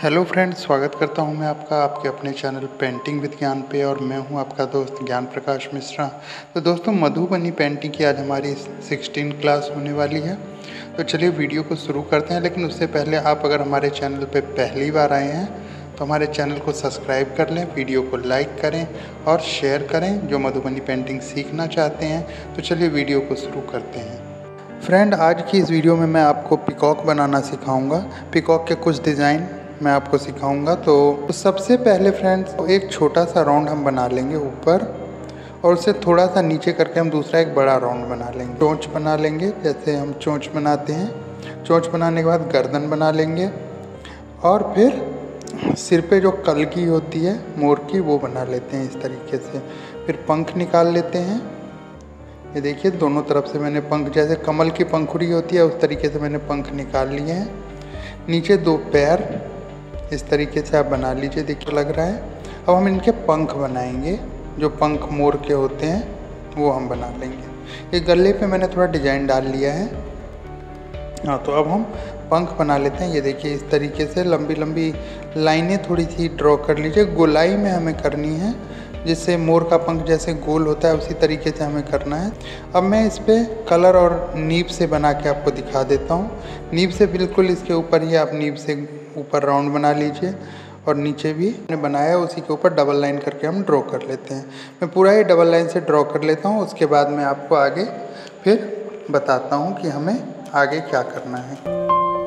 Hello friends, स्वागत करता हूं मैं आपका आपके अपने चैनल पेंटिंग विद ज्ञान पे। और मैं हूं आपका दोस्त ज्ञान प्रकाश मिश्रा। तो दोस्तों, मधुबनी पेंटिंग की आज हमारी 16 क्लास होने वाली है। तो चलिए वीडियो को शुरू करते हैं। लेकिन उससे पहले आप अगर हमारे चैनल पे पहली बार आए हैं तो हमारे चैनल को सब्सक्राइब कर लें, वीडियो को लाइक करें और शेयर करें जो मधुबनी पेंटिंग सीखना चाहते हैं। तो चलिए वीडियो को शुरू करते हैं। फ्रेंड, आज की इस वीडियो में मैं आपको पिकॉक बनाना सिखाऊंगा। पिकॉक के कुछ डिज़ाइन मैं आपको सिखाऊंगा। तो सबसे पहले फ्रेंड्स, एक छोटा सा राउंड हम बना लेंगे ऊपर, और उससे थोड़ा सा नीचे करके हम दूसरा एक बड़ा राउंड बना लेंगे। चोंच बना लेंगे, जैसे हम चोंच बनाते हैं। चोंच बनाने के बाद गर्दन बना लेंगे, और फिर सिर पे जो कलगी होती है मोर की, वो बना लेते हैं इस तरीके से। फिर पंख निकाल लेते हैं। ये देखिए, दोनों तरफ से मैंने पंख, जैसे कमल की पंखुड़ी होती है उस तरीके से मैंने पंख निकाल लिए हैं। नीचे दो पैर इस तरीके से आप बना लीजिए, देखिए लग रहा है। अब हम इनके पंख बनाएंगे, जो पंख मोर के होते हैं वो हम बना लेंगे। ये गले पे मैंने थोड़ा डिजाइन डाल लिया है। हाँ, तो अब हम पंख बना लेते हैं। ये देखिए, इस तरीके से लंबी लंबी लाइनें थोड़ी सी ड्रॉ कर लीजिए। गोलाई में हमें करनी है, जिससे मोर का पंख जैसे गोल होता है उसी तरीके से हमें करना है। अब मैं इस पर कलर और नीब से बना के आपको दिखा देता हूँ। नीब से बिल्कुल इसके ऊपर ही आप नीब से ऊपर राउंड बना लीजिए, और नीचे भी मैंने बनाया उसी के ऊपर डबल लाइन करके हम ड्रॉ कर लेते हैं। मैं पूरा ही डबल लाइन से ड्रॉ कर लेता हूँ। उसके बाद मैं आपको आगे फिर बताता हूँ कि हमें आगे क्या करना है।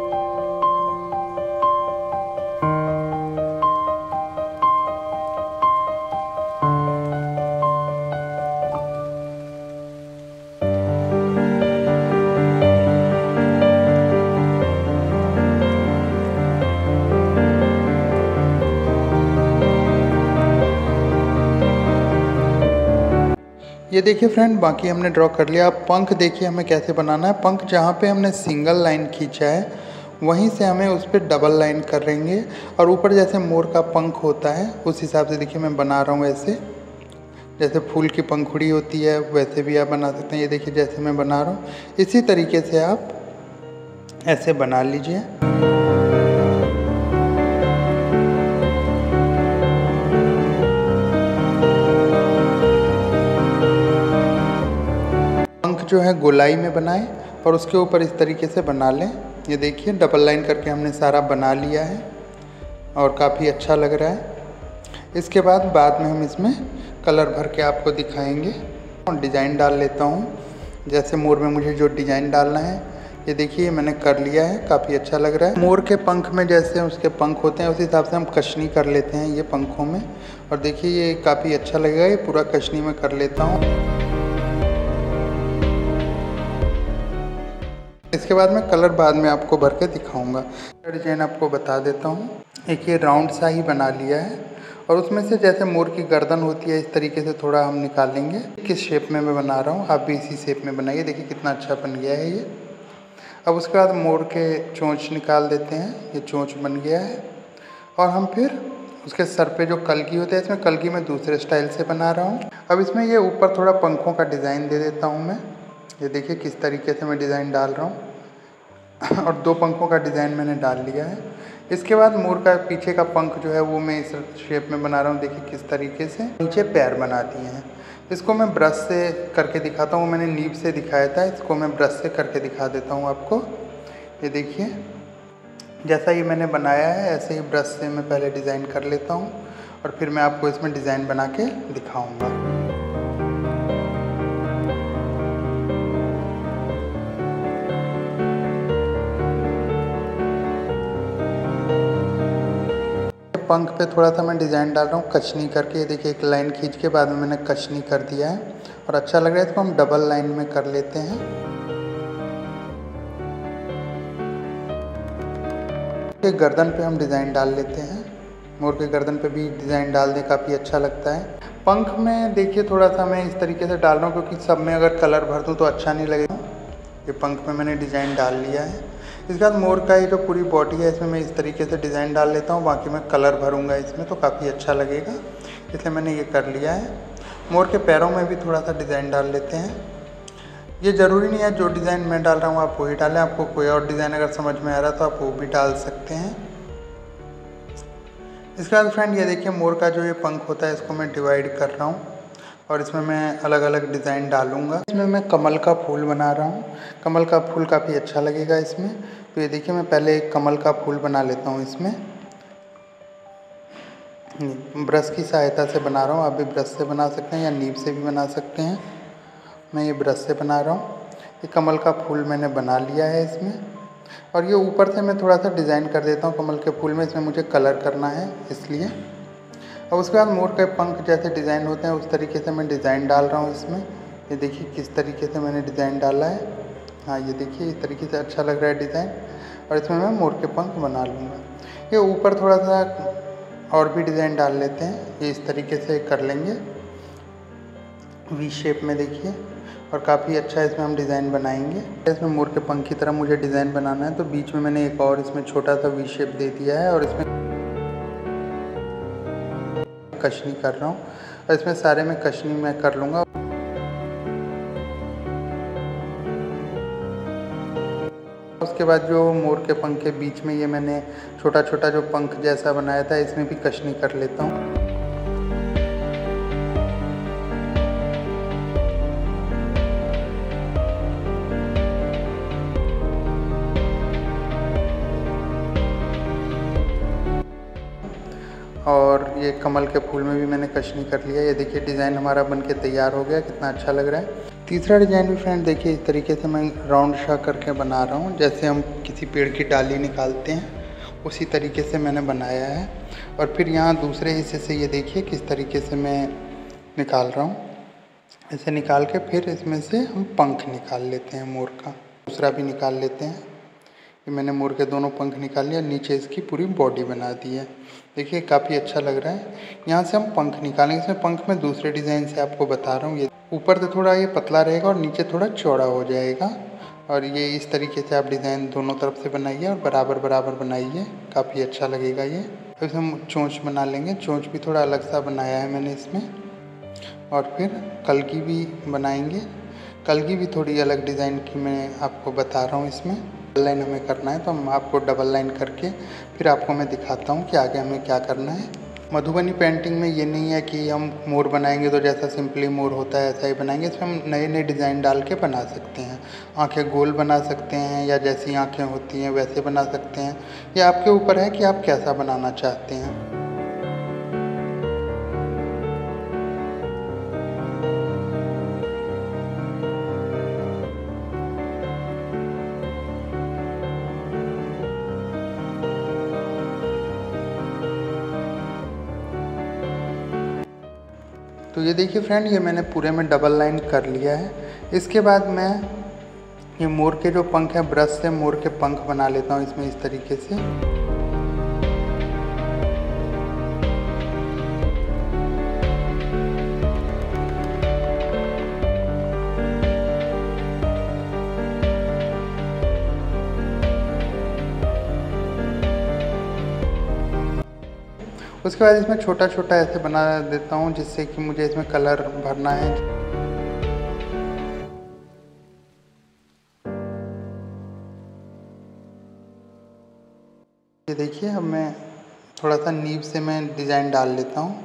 ये देखिए फ्रेंड, बाकी हमने ड्रॉ कर लिया। अब पंख देखिए हमें कैसे बनाना है। पंख जहाँ पे हमने सिंगल लाइन खींचा है वहीं से हमें उस पर डबल लाइन करेंगे, और ऊपर जैसे मोर का पंख होता है उस हिसाब से देखिए मैं बना रहा हूँ। ऐसे जैसे फूल की पंखुड़ी होती है वैसे भी आप बना सकते हैं। ये देखिए जैसे मैं बना रहा हूँ, इसी तरीके से आप ऐसे बना लीजिए। जो है गोलाई में बनाएं और उसके ऊपर इस तरीके से बना लें। ये देखिए डबल लाइन करके हमने सारा बना लिया है और काफ़ी अच्छा लग रहा है। इसके बाद में हम इसमें कलर भर के आपको दिखाएंगे। और डिज़ाइन डाल लेता हूँ, जैसे मोर में मुझे जो डिज़ाइन डालना है। ये देखिए मैंने कर लिया है, काफ़ी अच्छा लग रहा है। मोर के पंख में जैसे उसके पंख होते हैं उस हिसाब से हम कशनी कर लेते हैं ये पंखों में, और देखिए ये काफ़ी अच्छा लगेगा। ये पूरा कशनी में कर लेता हूँ। इसके बाद मैं कलर बाद में आपको भर के दिखाऊंगा। डिजाइन आपको बता देता हूँ। एक ये राउंड सा ही बना लिया है, और उसमें से जैसे मोर की गर्दन होती है इस तरीके से थोड़ा हम निकालेंगे। किस शेप में मैं बना रहा हूँ आप भी इसी शेप में बनाइए। देखिए कितना अच्छा बन गया है ये। अब उसके बाद मोर के चोंच निकाल देते हैं। ये चोंच बन गया है, और हम फिर उसके सर पे जो कलगी होता है, इसमें कलगी मैं दूसरे स्टाइल से बना रहा हूँ। अब इसमें ये ऊपर थोड़ा पंखों का डिज़ाइन दे देता हूँ मैं। ये देखिए किस तरीके से मैं डिज़ाइन डाल रहा हूँ, और दो पंखों का डिज़ाइन मैंने डाल लिया है। इसके बाद मोर का पीछे का पंख जो है वो मैं इस शेप में बना रहा हूँ। देखिए किस तरीके से नीचे पैर बना दिए हैं। इसको मैं ब्रश से करके दिखाता हूँ। मैंने नीब से दिखाया था, इसको मैं ब्रश से करके दिखा देता हूँ आपको। ये देखिए जैसा ये मैंने बनाया है ऐसे ही ब्रश से मैं पहले डिज़ाइन कर लेता हूँ, और फिर मैं आपको इसमें डिज़ाइन बना के दिखाऊँगा। पंख पे थोड़ा सा मैं डिज़ाइन डाल रहा हूँ कचनी करके। ये देखिए एक लाइन खींच के बाद में मैंने कचनी कर दिया है, और अच्छा लग रहा है। इसको हम डबल लाइन में कर लेते हैं। ये गर्दन पे हम डिज़ाइन डाल लेते हैं। मोर के गर्दन पे भी डिज़ाइन डाल दें, काफ़ी अच्छा लगता है। पंख में देखिए थोड़ा सा मैं इस तरीके से डाल रहा हूँ, क्योंकि सब में अगर कलर भर दूँ तो अच्छा नहीं लगेगा। ये पंख में मैंने डिज़ाइन डाल लिया है। इसके बाद मोर का ये जो पूरी बॉडी है इसमें मैं इस तरीके से डिज़ाइन डाल लेता हूँ। बाकी मैं कलर भरूँगा इसमें तो काफ़ी अच्छा लगेगा, इसलिए मैंने ये कर लिया है। मोर के पैरों में भी थोड़ा सा डिज़ाइन डाल लेते हैं। ये ज़रूरी नहीं है जो डिज़ाइन मैं डाल रहा हूँ आप वही डालें। आपको कोई और डिज़ाइन अगर समझ में आ रहा है तो आप वो भी डाल सकते हैं। इसके बाद फ्रेंड ये देखिए मोर का जो ये पंख होता है इसको मैं डिवाइड कर रहा हूँ और इसमें मैं अलग अलग डिज़ाइन डालूँगा। इसमें मैं कमल का फूल बना रहा हूँ। कमल का फूल काफ़ी अच्छा लगेगा इसमें। तो ये देखिए मैं पहले एक कमल का फूल बना लेता हूँ इसमें। ब्रश की सहायता से बना रहा हूँ, आप भी ब्रश से बना सकते हैं या नीब से भी बना सकते हैं। मैं ये ब्रश से बना रहा हूँ। ये कमल का फूल मैंने बना लिया है इसमें, और ये ऊपर से मैं थोड़ा सा डिज़ाइन कर देता हूँ कमल के फूल में। इसमें मुझे कलर करना है इसलिए। और उसके बाद मोर के पंख जैसे डिज़ाइन होते हैं उस तरीके से मैं डिज़ाइन डाल रहा हूँ इसमें। ये देखिए किस तरीके से मैंने डिज़ाइन डाला है। हाँ ये देखिए इस तरीके से अच्छा लग रहा है डिज़ाइन, और इसमें मैं मोर के पंख बना लूँगा। ये ऊपर थोड़ा सा और भी डिज़ाइन डाल लेते हैं, ये इस तरीके से कर लेंगे वी शेप में देखिए, और काफ़ी अच्छा इसमें हम डिज़ाइन बनाएंगे। इसमें मोर के पंख की तरह मुझे डिज़ाइन बनाना है, तो बीच में मैंने एक और इसमें छोटा सा वी शेप दे दिया है और इसमें कशनी कर रहा हूँ, और इसमें सारे में कशनी मैं कर लूँगा। उसके बाद जो मोर के पंख के बीच में ये मैंने छोटा छोटा जो पंख जैसा बनाया था इसमें भी कशनी कर लेता हूँ। और ये कमल के फूल में भी मैंने कशनी कर लिया। ये देखिए डिज़ाइन हमारा बनके तैयार हो गया, कितना अच्छा लग रहा है। तीसरा डिज़ाइन भी फ्रेंड देखिए इस तरीके से मैं राउंड सा करके बना रहा हूँ, जैसे हम किसी पेड़ की डाली निकालते हैं उसी तरीके से मैंने बनाया है। और फिर यहाँ दूसरे हिस्से से ये देखिए किस तरीके से मैं निकाल रहा हूँ। ऐसे निकाल के फिर इसमें से हम पंख निकाल लेते हैं मोर का, दूसरा भी निकाल लेते हैं। ये मैंने मोर के दोनों पंख निकाल लिया, नीचे इसकी पूरी बॉडी बना दी है। देखिए काफ़ी अच्छा लग रहा है। यहाँ से हम पंख निकालेंगे। इसमें पंख में दूसरे डिज़ाइन से आपको बता रहा हूँ। ये ऊपर से थोड़ा ये पतला रहेगा और नीचे थोड़ा चौड़ा हो जाएगा, और ये इस तरीके से आप डिज़ाइन दोनों तरफ से बनाइए और बराबर बराबर बनाइए, काफ़ी अच्छा लगेगा ये। फिर हम चोंच बना लेंगे। चोंच भी थोड़ा अलग सा बनाया है मैंने इसमें, और फिर कलगी भी बनाएंगे। कलगी भी थोड़ी अलग डिज़ाइन की मैं आपको बता रहा हूँ। इसमें डबल लाइन हमें करना है, तो हम आपको डबल लाइन करके फिर आपको मैं दिखाता हूँ कि आगे हमें क्या करना है। मधुबनी पेंटिंग में ये नहीं है कि हम मोर बनाएंगे तो जैसा सिंपली मोर होता है ऐसा ही बनाएंगे। इसमें हम नए नए डिज़ाइन डाल के बना सकते हैं। आंखें गोल बना सकते हैं, या जैसी आंखें होती हैं वैसे बना सकते हैं। ये आपके ऊपर है कि आप कैसा बनाना चाहते हैं। तो ये देखिए फ्रेंड ये मैंने पूरे में डबल लाइन कर लिया है। इसके बाद मैं ये मोर के जो पंख हैं ब्रश से मोर के पंख बना लेता हूँ इसमें इस तरीके से। उसके बाद इसमें छोटा छोटा ऐसे बना देता हूँ जिससे कि मुझे इसमें कलर भरना है। ये देखिए अब मैं थोड़ा सा नीब से मैं डिज़ाइन डाल लेता हूँ।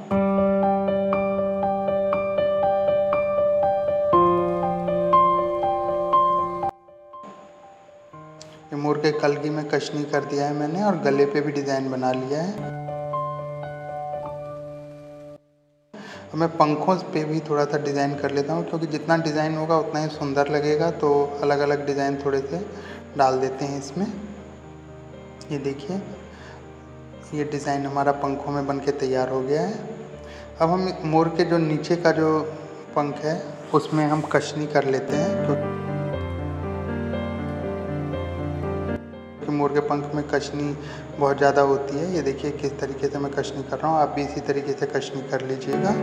ये मोर के कलगी में कशनी कर दिया है मैंने, और गले पे भी डिज़ाइन बना लिया है। अब मैं पंखों पे भी थोड़ा सा डिज़ाइन कर लेता हूँ, क्योंकि जितना डिज़ाइन होगा उतना ही सुंदर लगेगा। तो अलग अलग डिज़ाइन थोड़े से डाल देते हैं इसमें। ये देखिए ये डिज़ाइन हमारा पंखों में बनके तैयार हो गया है। अब हम मोर के जो नीचे का जो पंख है उसमें हम कशनी कर लेते हैं, क्योंकि मोर के पंख में कशनी बहुत ज़्यादा होती है। ये देखिए किस तरीके से मैं कशनी कर रहा हूँ, आप भी इसी तरीके से कशनी कर लीजिएगा।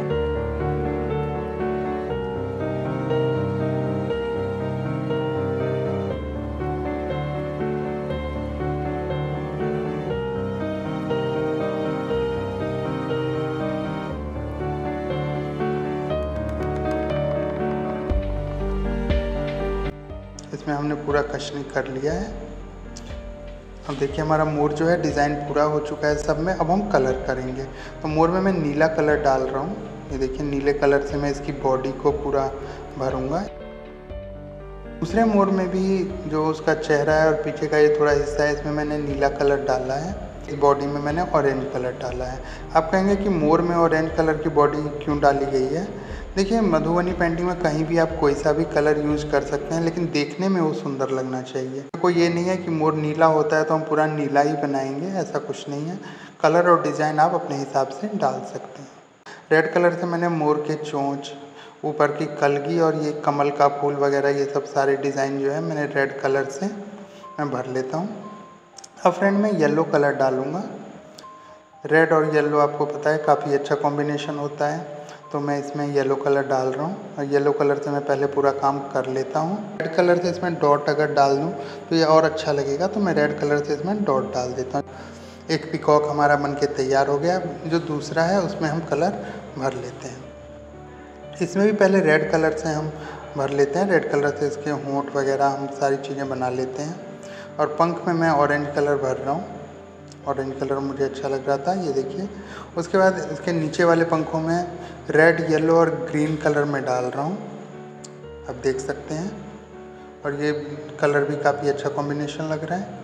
इसमें हमने पूरा कशनी कर लिया है। अब देखिए हमारा मोर जो है डिज़ाइन पूरा हो चुका है सब में। अब हम कलर करेंगे। तो मोर में मैं नीला कलर डाल रहा हूँ। ये देखिए नीले कलर से मैं इसकी बॉडी को पूरा भरूँगा। दूसरे मोर में भी जो उसका चेहरा है और पीछे का ये थोड़ा हिस्सा है, इसमें मैंने नीला कलर डाला है। इस बॉडी में मैंने ऑरेंज कलर डाला है। आप कहेंगे कि मोर में ऑरेंज कलर की बॉडी क्यों डाली गई है? देखिए मधुबनी पेंटिंग में कहीं भी आप कोई सा भी कलर यूज़ कर सकते हैं, लेकिन देखने में वो सुंदर लगना चाहिए। कोई ये नहीं है कि मोर नीला होता है तो हम पूरा नीला ही बनाएंगे, ऐसा कुछ नहीं है। कलर और डिज़ाइन आप अपने हिसाब से डाल सकते हैं। रेड कलर से मैंने मोर के चोंच, ऊपर की कलगी और ये कमल का फूल वगैरह ये सब सारे डिज़ाइन जो है मैंने रेड कलर से मैं भर लेता हूँ। अब फ्रेंड मैं येलो कलर डालूँगा। रेड और येलो आपको पता है काफ़ी अच्छा कॉम्बिनेशन होता है, तो मैं इसमें येलो कलर डाल रहा हूँ। और येलो कलर से मैं पहले पूरा काम कर लेता हूँ। रेड कलर से इसमें डॉट अगर डाल दूँ तो ये और अच्छा लगेगा, तो मैं रेड कलर से इसमें डॉट डाल देता हूँ। एक पिकॉक हमारा बन के तैयार हो गया। जो दूसरा है उसमें हम कलर भर लेते हैं। इसमें भी पहले रेड कलर से हम भर लेते हैं। रेड कलर से इसके होंठ वगैरह हम सारी चीज़ें बना लेते हैं। और पंख में मैं ऑरेंज कलर भर रहा हूँ। ऑरेंज कलर मुझे अच्छा लग रहा था, ये देखिए। उसके बाद इसके नीचे वाले पंखों में रेड, येलो और ग्रीन कलर में डाल रहा हूँ, आप देख सकते हैं। और ये कलर भी काफ़ी अच्छा कॉम्बिनेशन लग रहा है।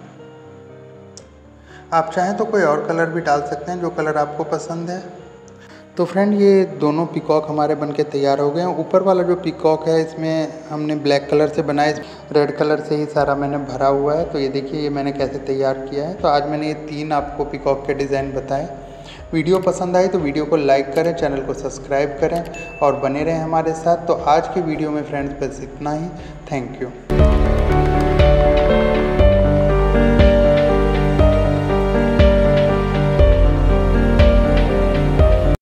आप चाहें तो कोई और कलर भी डाल सकते हैं, जो कलर आपको पसंद है। तो फ्रेंड ये दोनों पिकॉक हमारे बनके तैयार हो गए हैं। ऊपर वाला जो पिकॉक है इसमें हमने ब्लैक कलर से बनाया, रेड कलर से ही सारा मैंने भरा हुआ है। तो ये देखिए ये मैंने कैसे तैयार किया है। तो आज मैंने ये 3 आपको पिकॉक के डिज़ाइन बताए। वीडियो पसंद आई तो वीडियो को लाइक करें, चैनल को सब्सक्राइब करें और बने रहें हमारे साथ। तो आज की वीडियो में फ्रेंड्स बस इतना ही। Thank you.